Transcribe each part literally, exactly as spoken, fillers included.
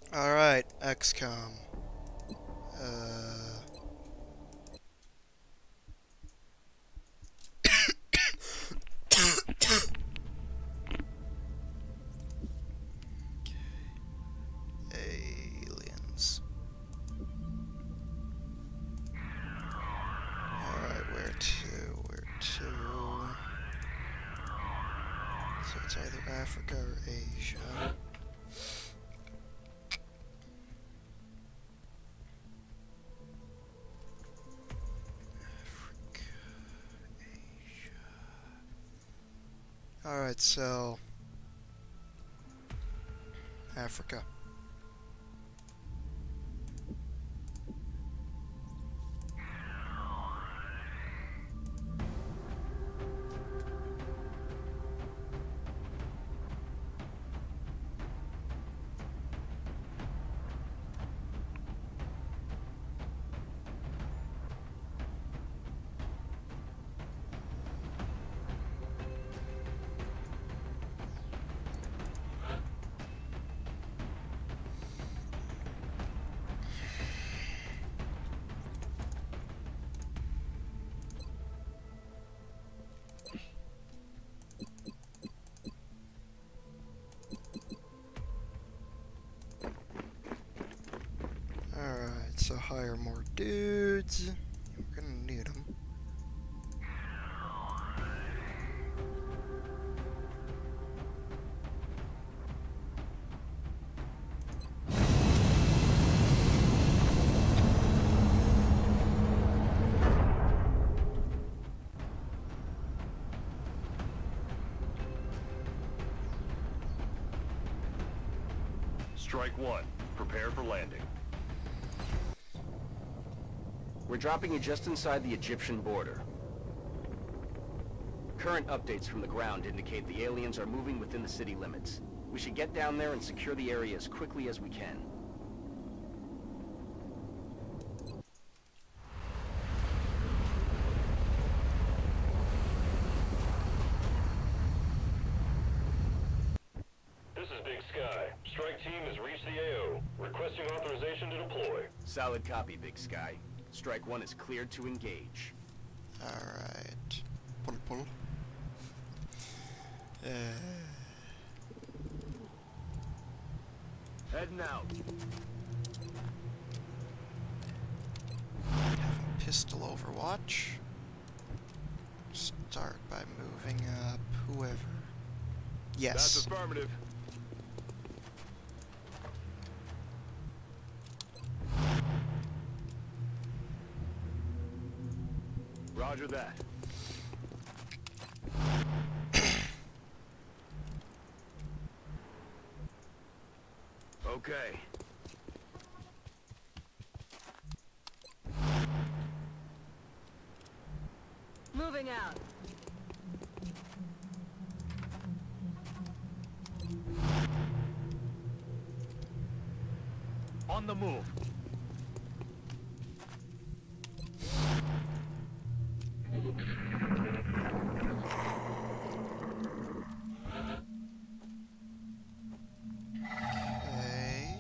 Alright, X COM. Uh... Aliens. Alright, where to? Where to? So it's either Africa or Asia. Alright, so Africa. Alright, so hire more dudes. We're gonna need them. Strike one. Prepare for landing. We're dropping you just inside the Egyptian border. Current updates from the ground indicate the aliens are moving within the city limits. We should get down there and secure the area as quickly as we can. This is Big Sky. Strike team has reached the A O. Requesting authorization to deploy. Solid copy, Big Sky. Strike one is cleared to engage. Alright. Pull, pull. Uh, Heading out. have a pistol overwatch. Start by moving up whoever. Yes. That's affirmative. Roger that. Okay. Moving out. On the move. Okay.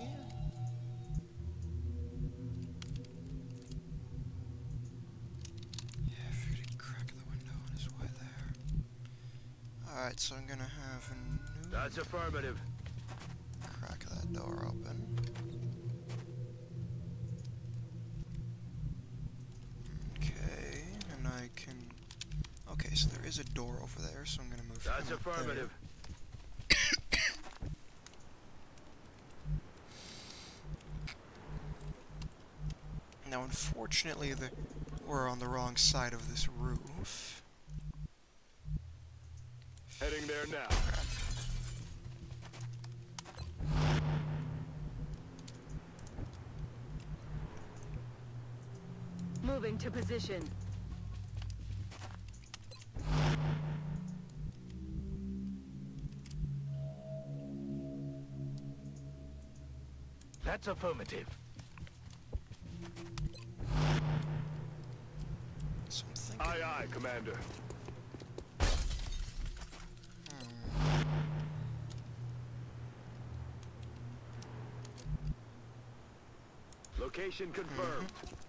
Yeah, I figured he'd crack the window on his way there. Alright, so I'm gonna have a new That's affirmative. crack that door open. Okay, and I can... Okay, so there is a door over there, so I'm gonna move That's him up there. affirmative. Now, unfortunately, the, we're on the wrong side of this roof. Heading there now. Crap. Moving to position. That's affirmative. So I'm thinking... Aye, aye, Commander. Hmm. 'Cause, uh, Location confirmed.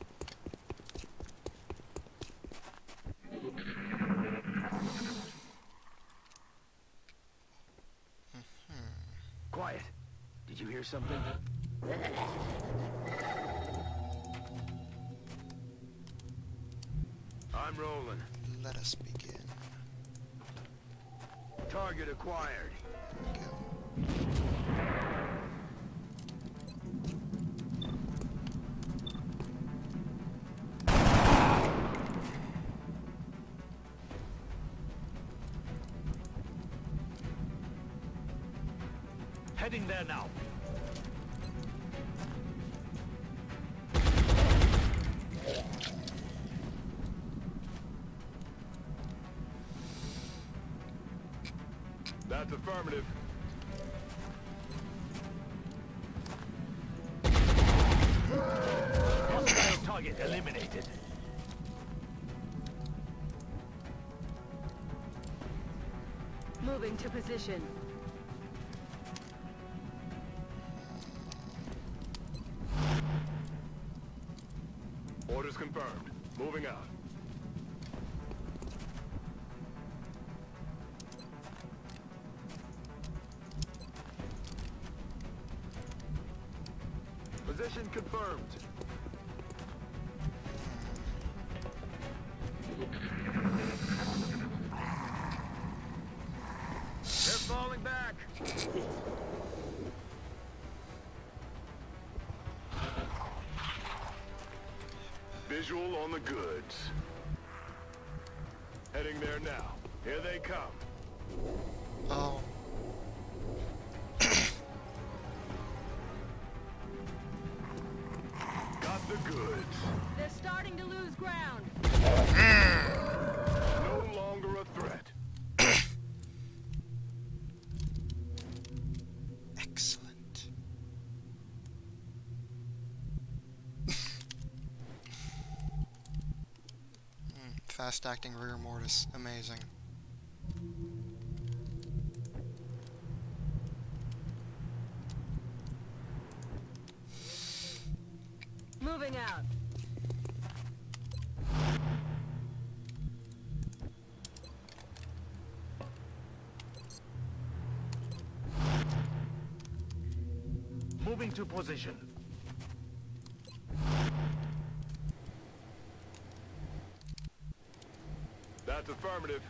Quiet. Did you hear something? I'm rolling. Let us begin. Target acquired. There we go. Heading there now. That's affirmative. Hostile target eliminated. Moving to position. Orders confirmed. Moving out. Position confirmed. They're falling back. Visual on the goods. Heading there now. Here they come. Oh. Got the goods. They're starting to lose ground. No longer a threat. Excellent. Mm, fast-acting rigor mortis. Amazing. Moving out. Moving to position. That's affirmative.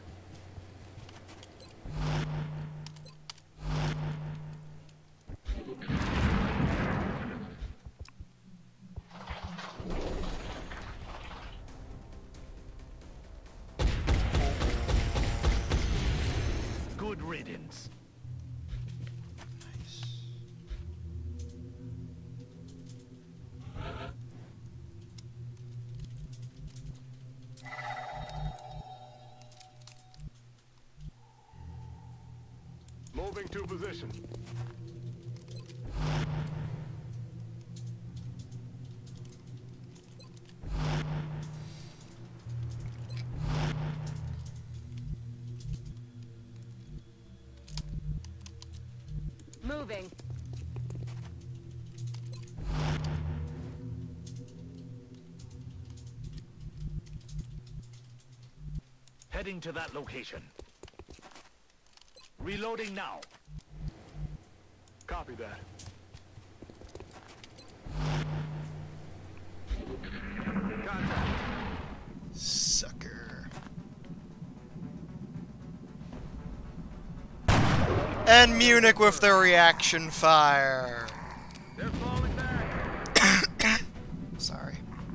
Good riddance. Nice. Moving to position. Moving. Heading to that location. Reloading now. Copy that. Contact. Sucker. And Munich with the reaction fire. They're falling back. Sorry.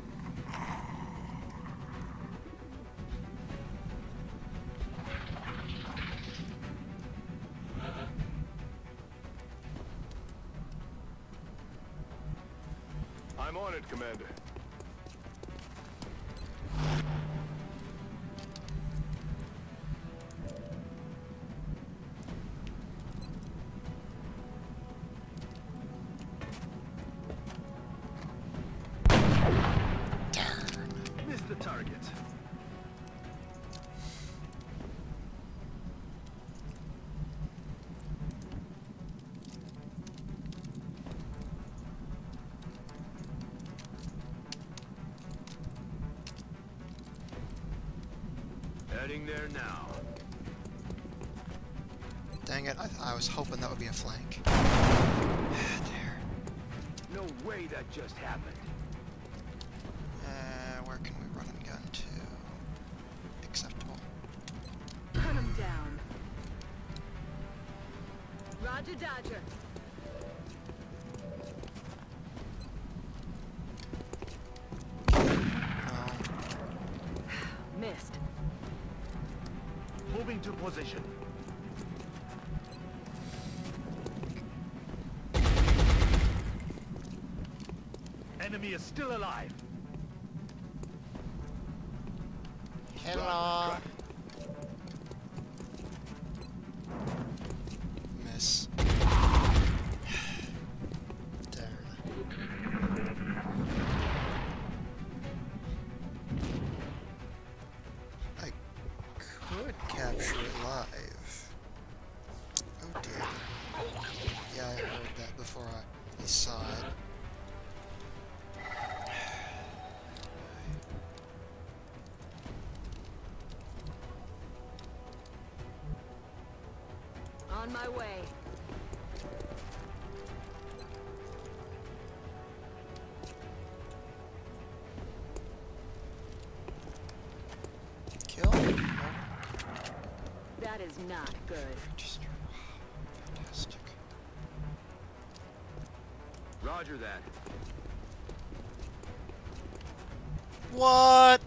I'm on it, Commander. Missed the target. Heading there now. Dang it, I, I was hoping that would be a flank. There. No way that just happened. Uh, where can we run and gun to? Acceptable. Hunt him down. Roger Dodger. No. Missed. Moving to position. Enemy is still alive. Hello. Miss. Darn. I could capture it live. Oh dear. Yeah, I heard that before I, I saw it. On my way. Kill? No. That is not good. Register. Fantastic. Roger that. What?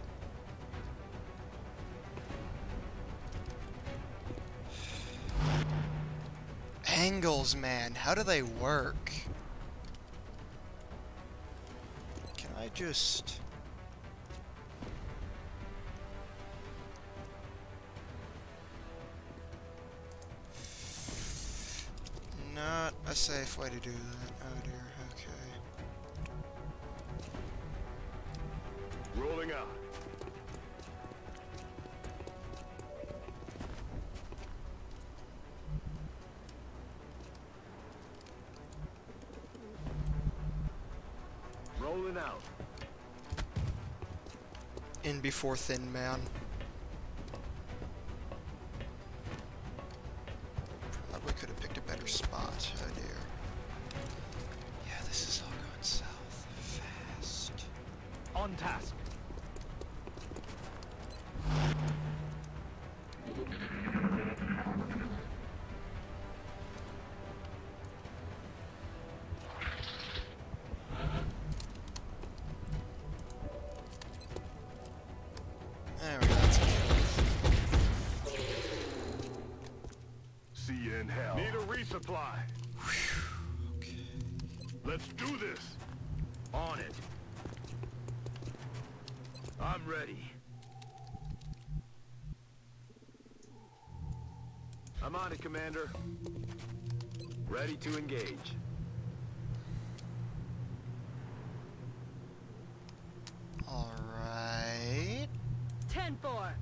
Angles, man. How do they work? Can I just... Not a safe way to do that. Oh dear, okay. Rolling out. Rolling out. In before Thin Man. Probably could have picked a better spot. Oh dear. Yeah, this is all going south fast. On task. There we go. That's good. See you in hell. Need a resupply. Okay. Let's do this. On it. I'm ready. I'm on it, Commander. Ready to engage. All right. ten four.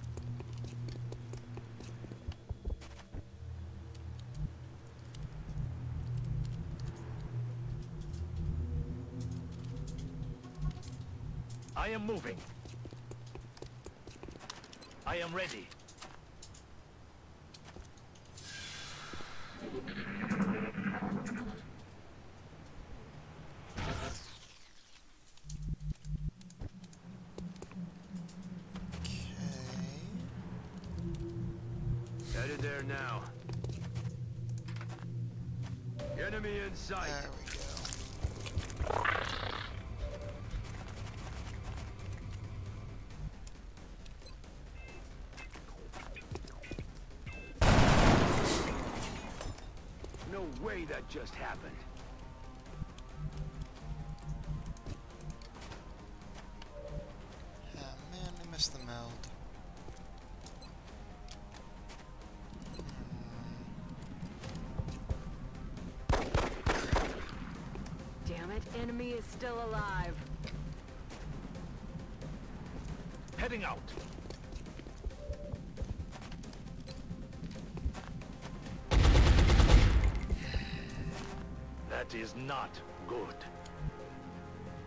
I am moving. I am ready. Headed there now. Enemy in sight. There we go. No way that just happened. Ah, man, we missed the meld. Damn it, enemy is still alive. Heading out. That is not good.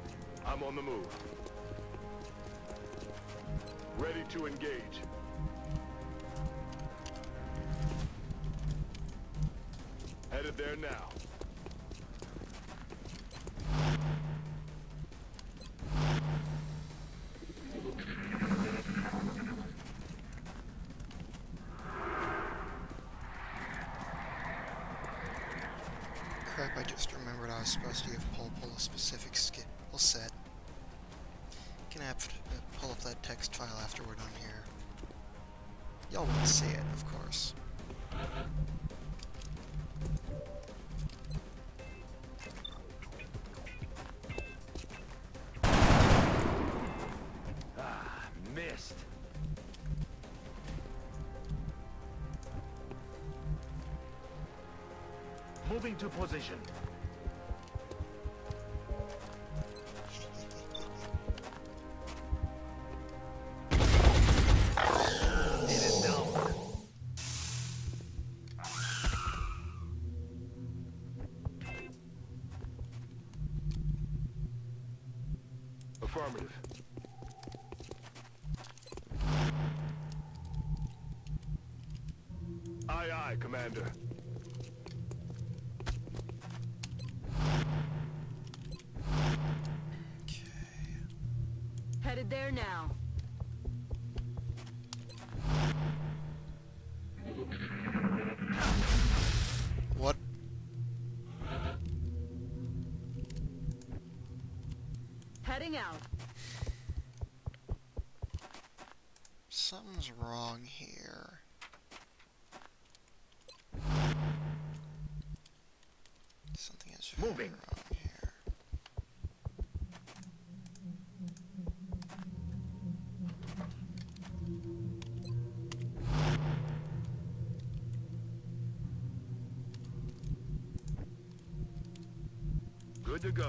I'm on the move. Ready to engage. Headed there now. Crap, I just remembered I was supposed to give Pol Pol a specific skill set. Can have to pull up that text file after we're done here. Y'all won't see it, of course. Ah, missed. Moving to position. It is down. Affirmative. Aye, aye, Commander. Headed there now. What? Heading out. Something's wrong here. Something is very Moving. wrong here. Good to go.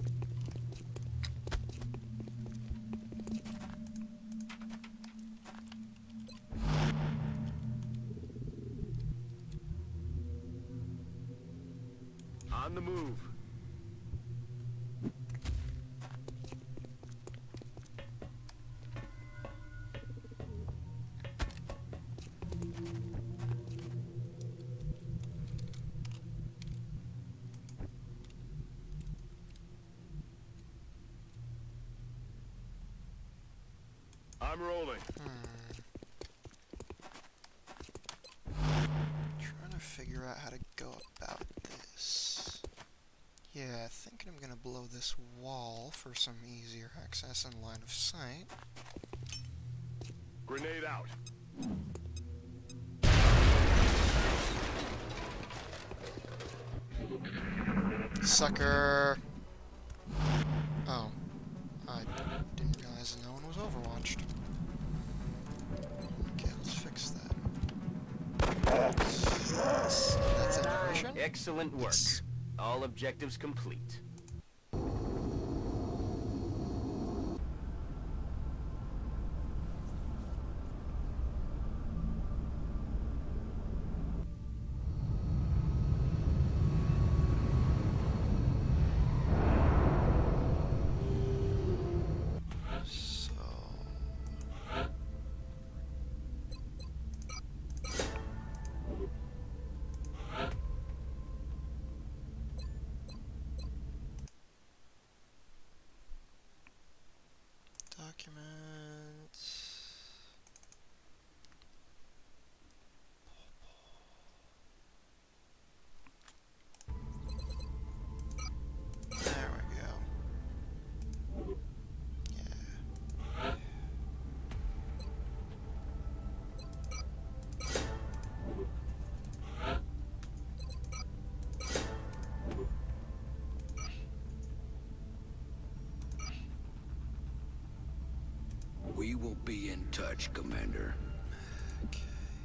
On the move. I'm rolling. Hmm. Trying to figure out how to go about this. Yeah, thinking I'm gonna blow this wall for some easier access and line of sight. Grenade out. Sucker! Oh. I didn't realize no one was overwatched. Okay, let's fix that. That's, that's integration? Excellent work. Yes. All objectives complete. So... Documents... There we go. Yeah. We will be in touch, Commander. Okay.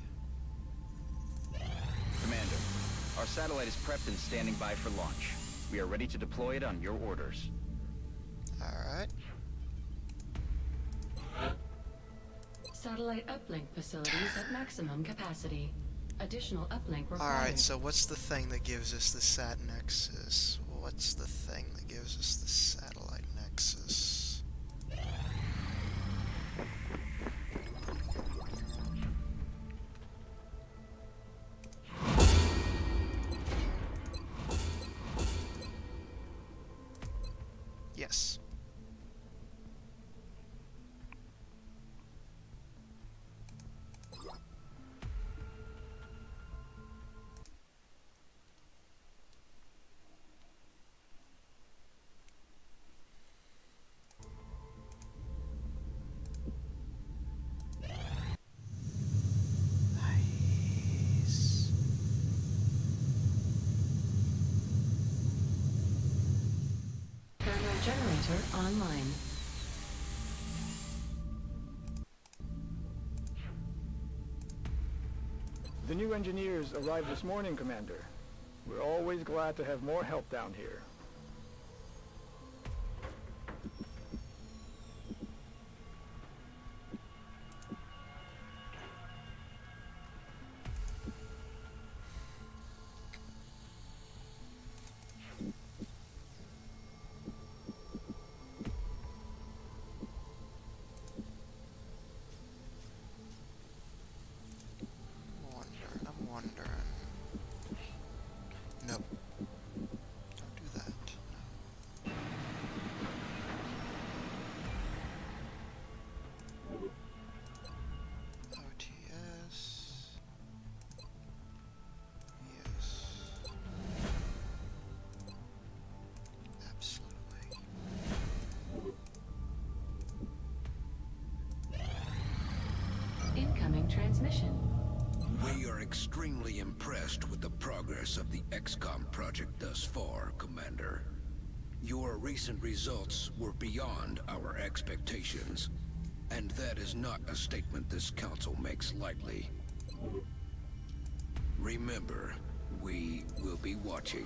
Commander, our satellite is prepped and standing by for launch. We are ready to deploy it on your orders. Alright. Satellite uplink facilities at maximum capacity. Additional uplink required. Alright, so what's the thing that gives us the sat nexus? What's the thing that gives us the satellite nexus? Generator online. The new engineers arrived this morning, Commander. We're always glad to have more help down here. Incoming transmission. We are extremely impressed with the progress of the X COM project thus far, Commander. Your recent results were beyond our expectations, and that is not a statement this council makes lightly. Remember, we will be watching.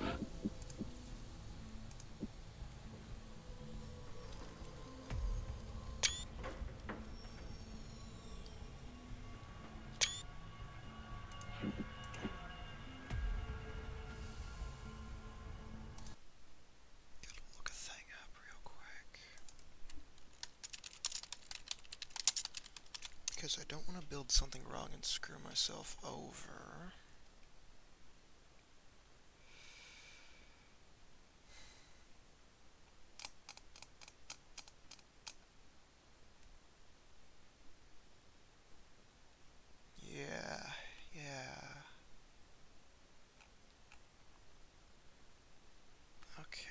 Because I don't want to build something wrong and screw myself over. Yeah, yeah. Okay.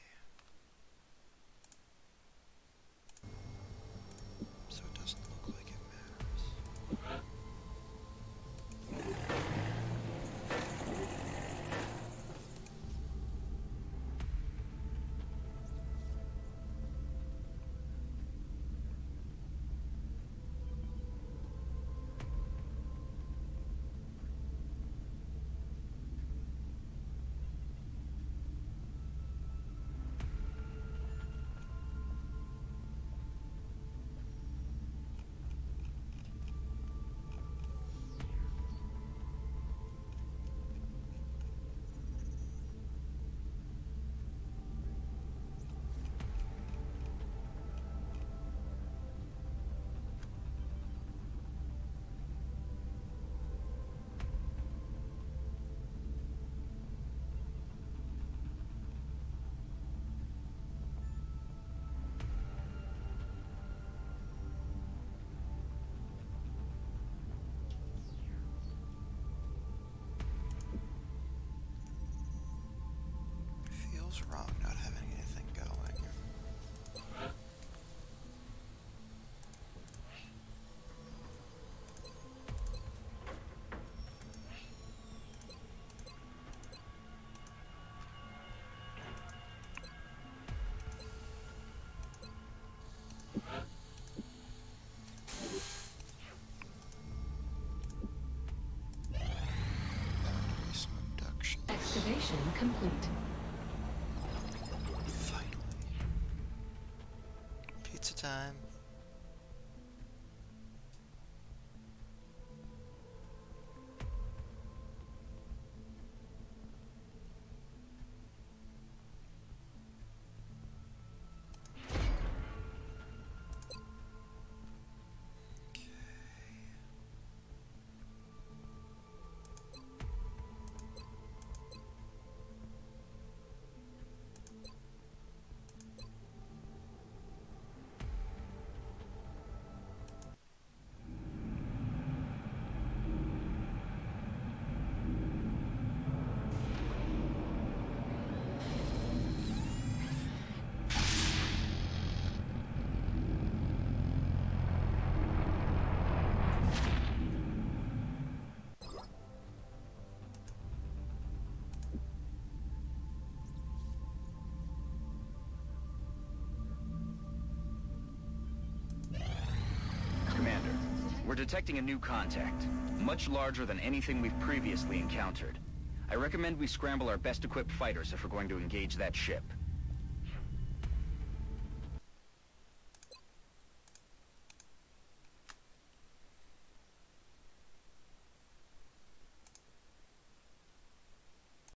So it doesn't look like it matters. Feels wrong not having anything going. Boundary subduction. Excavation complete. Finally. Pizza time. detecting a new contact, much larger than anything we've previously encountered. I recommend we scramble our best-equipped fighters if we're going to engage that ship.